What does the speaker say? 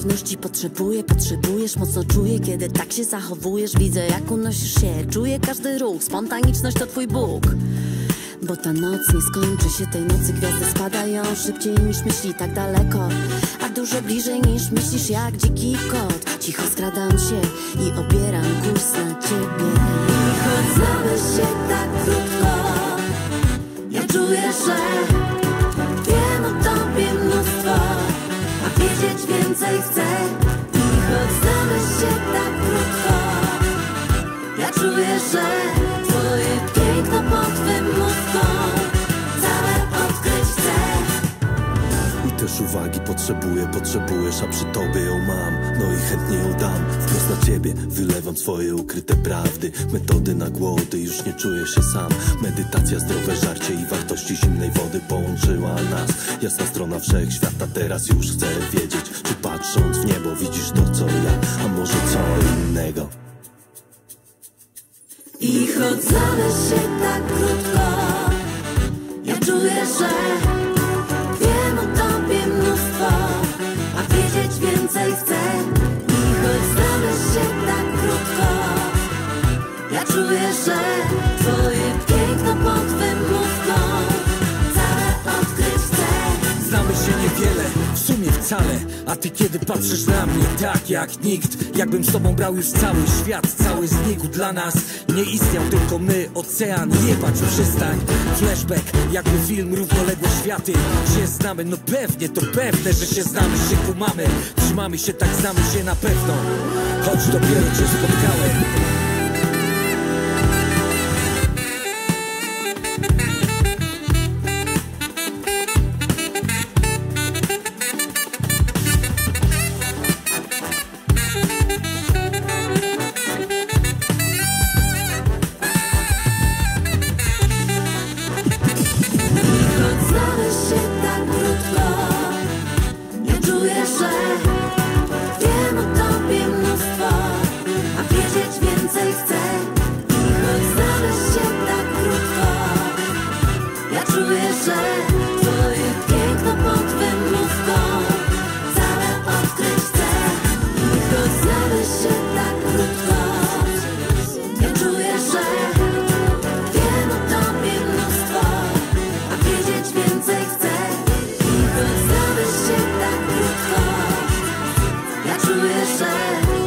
pewności potrzebujesz, mocno czuję, kiedy tak się zachowujesz. Widzę, jak unosisz się, czuję każdy ruch, spontaniczność to twój Bóg. Bo ta noc nie skończy się, tej nocy gwiazdy spadają szybciej niż myśli, tak daleko, a dużo bliżej niż myślisz, jak dziki kot. Cicho skradam się i obieram kurs na ciebie. I choć znamy się tak krótko, ja czuję, że wiem o tobie mnóstwo, a wiedzieć więcej chcę. I choć znamy się tak krótko, ja czuję, że twoje piękno pod twym mózgą całe odkryć chcę. I też uwagi potrzebujesz, a przy tobie ją mam, no i chętnie ją dam. Wprost na ciebie wylewam swoje ukryte prawdy, metody na głody, już nie czuję się sam. Medytacja, zdrowe żarcie i wartości zimnej wody połączyła nas. Jasna strona wszechświata, teraz już chcę wiedzieć, czy patrząc w niebo widzisz to co ja, a może co innego. I choć znamy się tak krótko, ja czuję, że wiem o tobie mnóstwo, a wiedzieć więcej chcę. I choć znamy się tak krótko, ja czuję, że twoje piękno pod twym mózgą całe odkryć chcę. Znamy się niewiele, w sumie wcale, a ty kiedy patrzysz na mnie tak jak nikt, jakbym z tobą brał już cały świat, cały znikł dla nas. Nie istniał tylko my, ocean, jebać przystań. Flashback, jakby film równoległe światy. Się znamy, no pewnie, to pewne, że się znamy, się kumamy. Trzymamy się, tak znamy się na pewno, choć dopiero cię spotkałem. Ja czuję, że